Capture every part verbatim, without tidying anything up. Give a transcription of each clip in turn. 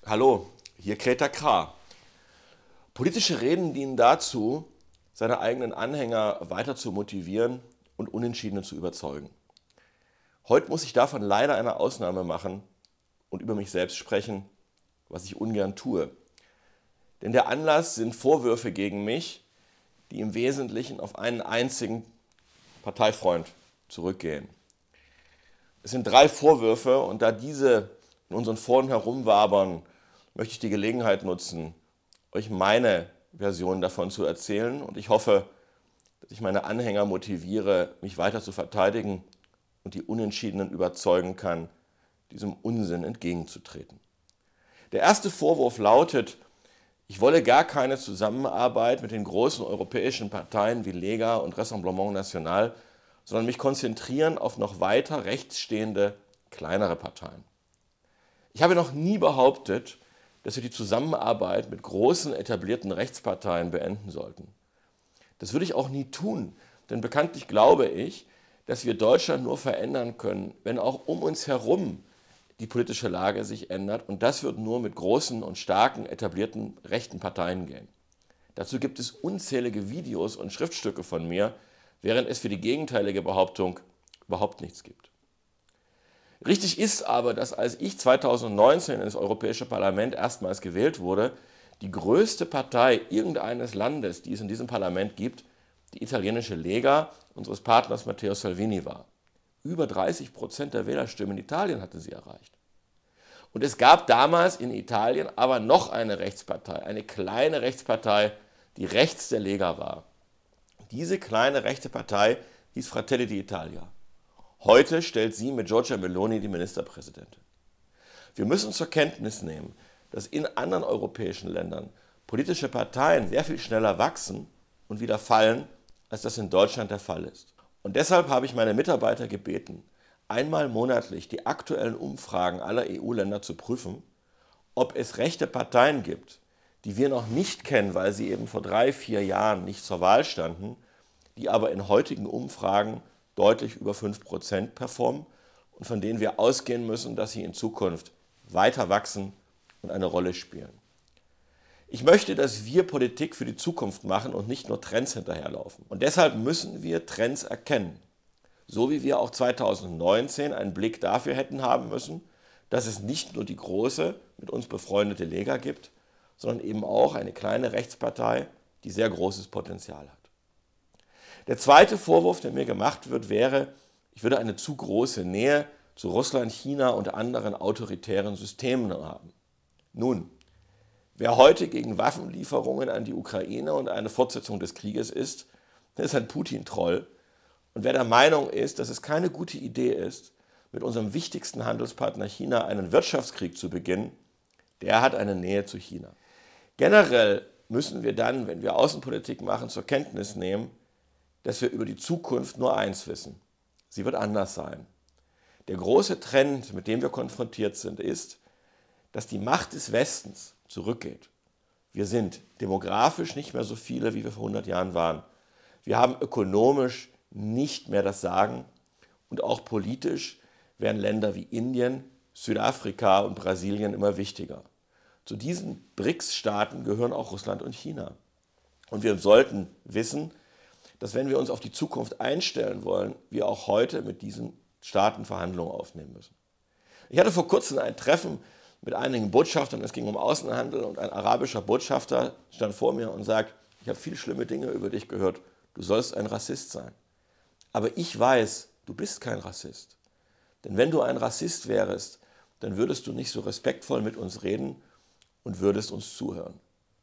Hallo, hier Greta Kra. Politische Reden dienen dazu, seine eigenen Anhänger weiter zu motivieren und Unentschiedene zu überzeugen. Heute muss ich davon leider eine Ausnahme machen und über mich selbst sprechen, was ich ungern tue. Denn der Anlass sind Vorwürfe gegen mich, die im Wesentlichen auf einen einzigen Parteifreund zurückgehen. Es sind drei Vorwürfe und da diese in unseren Foren herumwabern, möchte ich die Gelegenheit nutzen, euch meine Version davon zu erzählen und ich hoffe, dass ich meine Anhänger motiviere, mich weiter zu verteidigen und die Unentschiedenen überzeugen kann, diesem Unsinn entgegenzutreten. Der erste Vorwurf lautet, ich wolle gar keine Zusammenarbeit mit den großen europäischen Parteien wie Lega und Rassemblement National, sondern mich konzentrieren auf noch weiter rechts stehende, kleinere Parteien. Ich habe noch nie behauptet, dass wir die Zusammenarbeit mit großen etablierten Rechtsparteien beenden sollten. Das würde ich auch nie tun, denn bekanntlich glaube ich, dass wir Deutschland nur verändern können, wenn auch um uns herum die politische Lage sich ändert und das wird nur mit großen und starken etablierten rechten Parteien gehen. Dazu gibt es unzählige Videos und Schriftstücke von mir, während es für die gegenteilige Behauptung überhaupt nichts gibt. Richtig ist aber, dass als ich zweitausendneunzehn ins Europäische Parlament erstmals gewählt wurde, die größte Partei irgendeines Landes, die es in diesem Parlament gibt, die italienische Lega unseres Partners Matteo Salvini war. Über dreißig Prozent der Wählerstimmen in Italien hatte sie erreicht. Und es gab damals in Italien aber noch eine Rechtspartei, eine kleine Rechtspartei, die rechts der Lega war. Diese kleine rechte Partei hieß Fratelli d'Italia. Heute stellt sie mit Giorgia Meloni die Ministerpräsidentin. Wir müssen zur Kenntnis nehmen, dass in anderen europäischen Ländern politische Parteien sehr viel schneller wachsen und wieder fallen, als das in Deutschland der Fall ist. Und deshalb habe ich meine Mitarbeiter gebeten, einmal monatlich die aktuellen Umfragen aller E U-Länder zu prüfen, ob es rechte Parteien gibt, die wir noch nicht kennen, weil sie eben vor drei, vier Jahren nicht zur Wahl standen, die aber in heutigen Umfragen deutlich über fünf Prozent performen und von denen wir ausgehen müssen, dass sie in Zukunft weiter wachsen und eine Rolle spielen. Ich möchte, dass wir Politik für die Zukunft machen und nicht nur Trends hinterherlaufen. Und deshalb müssen wir Trends erkennen. So wie wir auch zweitausendneunzehn einen Blick dafür hätten haben müssen, dass es nicht nur die große, mit uns befreundete Lega gibt, sondern eben auch eine kleine Rechtspartei, die sehr großes Potenzial hat. Der zweite Vorwurf, der mir gemacht wird, wäre, ich würde eine zu große Nähe zu Russland, China und anderen autoritären Systemen haben. Nun, wer heute gegen Waffenlieferungen an die Ukraine und eine Fortsetzung des Krieges ist, der ist ein Putin-Troll. Und wer der Meinung ist, dass es keine gute Idee ist, mit unserem wichtigsten Handelspartner China einen Wirtschaftskrieg zu beginnen, der hat eine Nähe zu China. Generell müssen wir dann, wenn wir Außenpolitik machen, zur Kenntnis nehmen, dass wir über die Zukunft nur eins wissen. Sie wird anders sein. Der große Trend, mit dem wir konfrontiert sind, ist, dass die Macht des Westens zurückgeht. Wir sind demografisch nicht mehr so viele, wie wir vor hundert Jahren waren. Wir haben ökonomisch nicht mehr das Sagen und auch politisch werden Länder wie Indien, Südafrika und Brasilien immer wichtiger. Zu diesen B R I C S-Staaten gehören auch Russland und China. Und wir sollten wissen, dass wenn wir uns auf die Zukunft einstellen wollen, wir auch heute mit diesen Staaten Verhandlungen aufnehmen müssen. Ich hatte vor kurzem ein Treffen mit einigen Botschaftern, es ging um Außenhandel und ein arabischer Botschafter stand vor mir und sagt, ich habe viele schlimme Dinge über dich gehört, du sollst ein Rassist sein. Aber ich weiß, du bist kein Rassist. Denn wenn du ein Rassist wärst, dann würdest du nicht so respektvoll mit uns reden und würdest uns zuhören.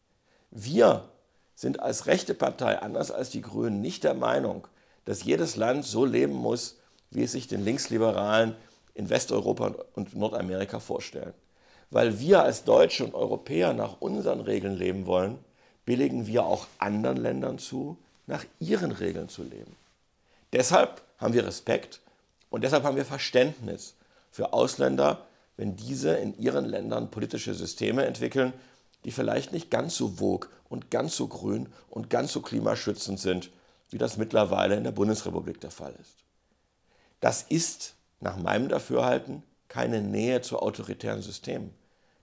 Wir sind als rechte Partei, anders als die Grünen, nicht der Meinung, dass jedes Land so leben muss, wie es sich den Linksliberalen in Westeuropa und Nordamerika vorstellen. Weil wir als Deutsche und Europäer nach unseren Regeln leben wollen, billigen wir auch anderen Ländern zu, nach ihren Regeln zu leben. Deshalb haben wir Respekt und deshalb haben wir Verständnis für Ausländer, wenn diese in ihren Ländern politische Systeme entwickeln, die vielleicht nicht ganz so vogue und ganz so grün und ganz so klimaschützend sind, wie das mittlerweile in der Bundesrepublik der Fall ist. Das ist nach meinem Dafürhalten keine Nähe zu autoritären Systemen.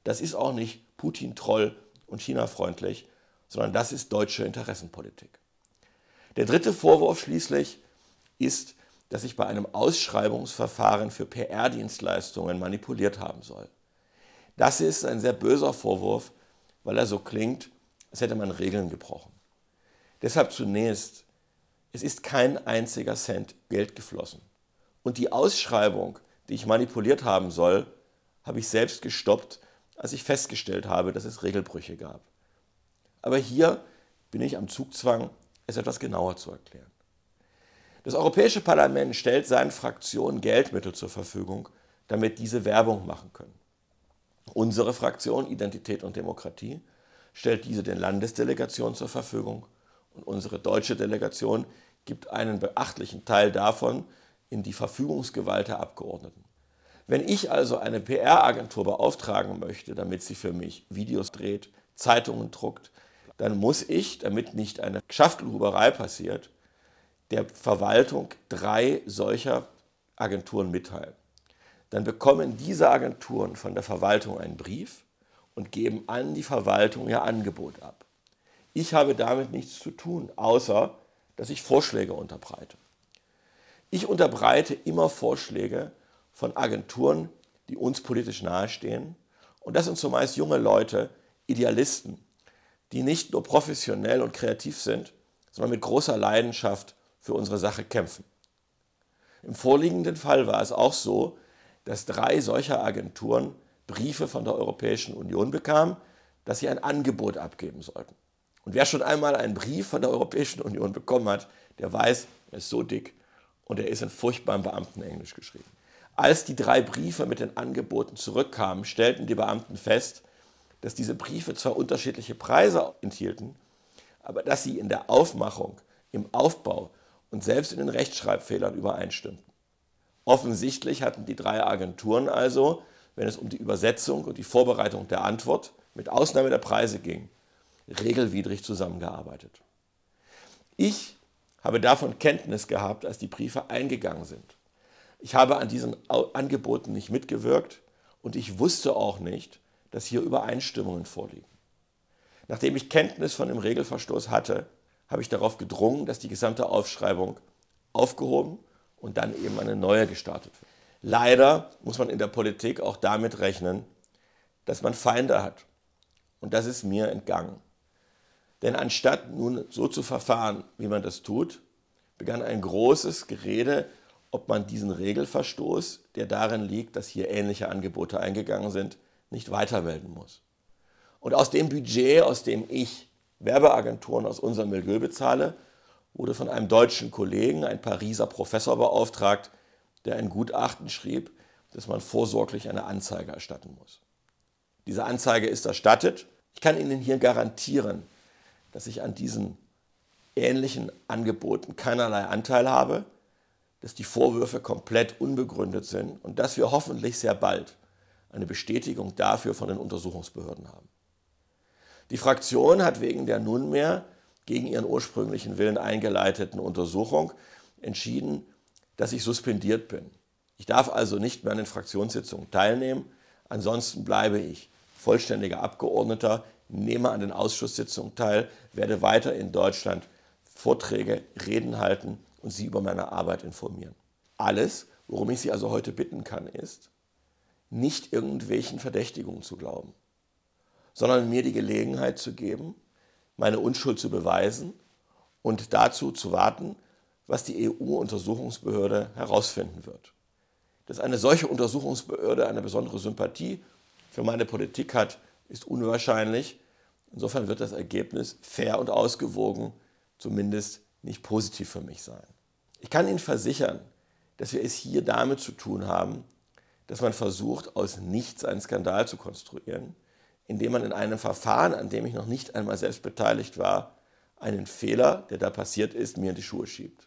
Das ist auch nicht Putin-Troll und China-freundlich, sondern das ist deutsche Interessenpolitik. Der dritte Vorwurf schließlich ist, dass ich bei einem Ausschreibungsverfahren für P R-Dienstleistungen manipuliert haben soll. Das ist ein sehr böser Vorwurf, weil er so klingt, als hätte man Regeln gebrochen. Deshalb zunächst, es ist kein einziger Cent Geld geflossen. Und die Ausschreibung, die ich manipuliert haben soll, habe ich selbst gestoppt, als ich festgestellt habe, dass es Regelbrüche gab. Aber hier bin ich am Zugzwang, es etwas genauer zu erklären. Das Europäische Parlament stellt seinen Fraktionen Geldmittel zur Verfügung, damit diese Werbung machen können. Unsere Fraktion Identität und Demokratie stellt diese den Landesdelegationen zur Verfügung und unsere deutsche Delegation gibt einen beachtlichen Teil davon in die Verfügungsgewalt der Abgeordneten. Wenn ich also eine P R-Agentur beauftragen möchte, damit sie für mich Videos dreht, Zeitungen druckt, dann muss ich, damit nicht eine Schaftelhuberei passiert, der Verwaltung drei solcher Agenturen mitteilen. Dann bekommen diese Agenturen von der Verwaltung einen Brief und geben an die Verwaltung ihr Angebot ab. Ich habe damit nichts zu tun, außer dass ich Vorschläge unterbreite. Ich unterbreite immer Vorschläge von Agenturen, die uns politisch nahestehen. Und das sind zumeist junge Leute, Idealisten, die nicht nur professionell und kreativ sind, sondern mit großer Leidenschaft für unsere Sache kämpfen. Im vorliegenden Fall war es auch so, dass drei solcher Agenturen Briefe von der Europäischen Union bekamen, dass sie ein Angebot abgeben sollten. Und wer schon einmal einen Brief von der Europäischen Union bekommen hat, der weiß, er ist so dick und er ist in furchtbarem Beamtenenglisch geschrieben. Als die drei Briefe mit den Angeboten zurückkamen, stellten die Beamten fest, dass diese Briefe zwar unterschiedliche Preise enthielten, aber dass sie in der Aufmachung, im Aufbau und selbst in den Rechtschreibfehlern übereinstimmten. Offensichtlich hatten die drei Agenturen also, wenn es um die Übersetzung und die Vorbereitung der Antwort mit Ausnahme der Preise ging, regelwidrig zusammengearbeitet. Ich habe davon Kenntnis gehabt, als die Briefe eingegangen sind. Ich habe an diesen Angeboten nicht mitgewirkt und ich wusste auch nicht, dass hier Übereinstimmungen vorliegen. Nachdem ich Kenntnis von dem Regelverstoß hatte, habe ich darauf gedrungen, dass die gesamte Ausschreibung aufgehoben und dann eben eine neue gestartet wird. Leider muss man in der Politik auch damit rechnen, dass man Feinde hat. Und das ist mir entgangen. Denn anstatt nun so zu verfahren, wie man das tut, begann ein großes Gerede, ob man diesen Regelverstoß, der darin liegt, dass hier ähnliche Angebote eingegangen sind, nicht weitermelden muss. Und aus dem Budget, aus dem ich Werbeagenturen aus unserem Milieu bezahle, wurde von einem deutschen Kollegen, ein Pariser Professor, beauftragt, der ein Gutachten schrieb, dass man vorsorglich eine Anzeige erstatten muss. Diese Anzeige ist erstattet. Ich kann Ihnen hier garantieren, dass ich an diesen ähnlichen Angeboten keinerlei Anteil habe, dass die Vorwürfe komplett unbegründet sind und dass wir hoffentlich sehr bald eine Bestätigung dafür von den Untersuchungsbehörden haben. Die Fraktion hat wegen der nunmehr gegen ihren ursprünglichen Willen eingeleiteten Untersuchung entschieden, dass ich suspendiert bin. Ich darf also nicht mehr an den Fraktionssitzungen teilnehmen, ansonsten bleibe ich vollständiger Abgeordneter, nehme an den Ausschusssitzungen teil, werde weiter in Deutschland Vorträge, Reden halten und Sie über meine Arbeit informieren. Alles, worum ich Sie also heute bitten kann, ist, nicht irgendwelchen Verdächtigungen zu glauben, sondern mir die Gelegenheit zu geben, meine Unschuld zu beweisen und dazu zu warten, was die E U-Untersuchungsbehörde herausfinden wird. Dass eine solche Untersuchungsbehörde eine besondere Sympathie für meine Politik hat, ist unwahrscheinlich. Insofern wird das Ergebnis fair und ausgewogen, zumindest nicht positiv für mich sein. Ich kann Ihnen versichern, dass wir es hier damit zu tun haben, dass man versucht, aus nichts einen Skandal zu konstruieren, indem man in einem Verfahren, an dem ich noch nicht einmal selbst beteiligt war, einen Fehler, der da passiert ist, mir in die Schuhe schiebt.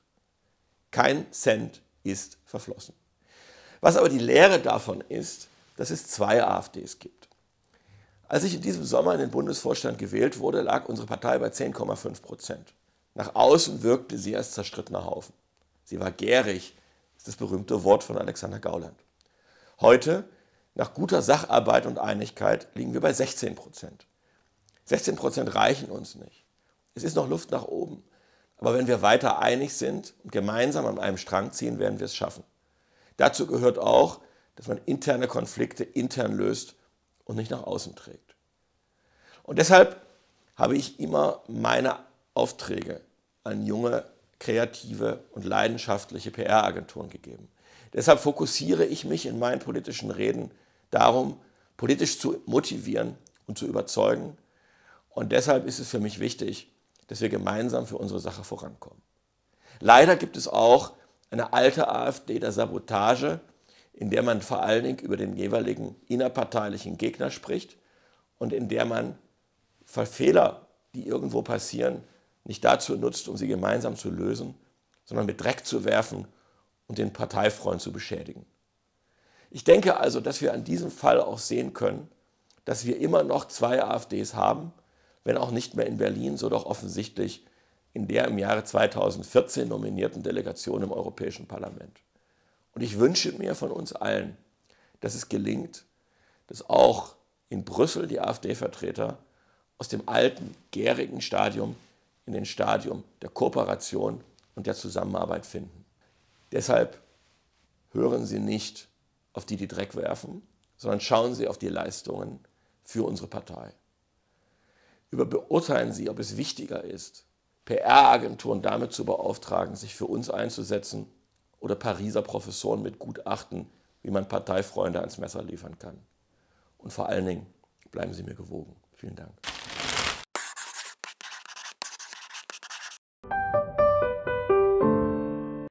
Kein Cent ist verflossen. Was aber die Lehre davon ist, dass es zwei AfDs gibt. Als ich in diesem Sommer in den Bundesvorstand gewählt wurde, lag unsere Partei bei zehn Komma fünf Prozent. Nach außen wirkte sie als zerstrittener Haufen. Sie war gärig, ist das berühmte Wort von Alexander Gauland. Heute Nach guter Sacharbeit und Einigkeit liegen wir bei sechzehn Prozent. sechzehn Prozent reichen uns nicht. Es ist noch Luft nach oben. Aber wenn wir weiter einig sind und gemeinsam an einem Strang ziehen, werden wir es schaffen. Dazu gehört auch, dass man interne Konflikte intern löst und nicht nach außen trägt. Und deshalb habe ich immer meine Aufträge an junge, kreative und leidenschaftliche P R-Agenturen gegeben. Deshalb fokussiere ich mich in meinen politischen Reden darum, politisch zu motivieren und zu überzeugen. Und deshalb ist es für mich wichtig, dass wir gemeinsam für unsere Sache vorankommen. Leider gibt es auch eine alte AfD der Sabotage, in der man vor allen Dingen über den jeweiligen innerparteilichen Gegner spricht und in der man Fehler, die irgendwo passieren, nicht dazu nutzt, um sie gemeinsam zu lösen, sondern mit Dreck zu werfen und den Parteifreund zu beschädigen. Ich denke also, dass wir an diesem Fall auch sehen können, dass wir immer noch zwei AfDs haben, wenn auch nicht mehr in Berlin, so doch offensichtlich in der im Jahre zweitausendvierzehn nominierten Delegation im Europäischen Parlament. Und ich wünsche mir von uns allen, dass es gelingt, dass auch in Brüssel die AfD-Vertreter aus dem alten, gärigen Stadium in den Stadium der Kooperation und der Zusammenarbeit finden. Deshalb hören Sie nicht auf die, die Dreck werfen, sondern schauen Sie auf die Leistungen für unsere Partei. Überbeurteilen Sie, ob es wichtiger ist, P R-Agenturen damit zu beauftragen, sich für uns einzusetzen oder Pariser Professoren mit Gutachten, wie man Parteifreunde ans Messer liefern kann. Und vor allen Dingen bleiben Sie mir gewogen. Vielen Dank.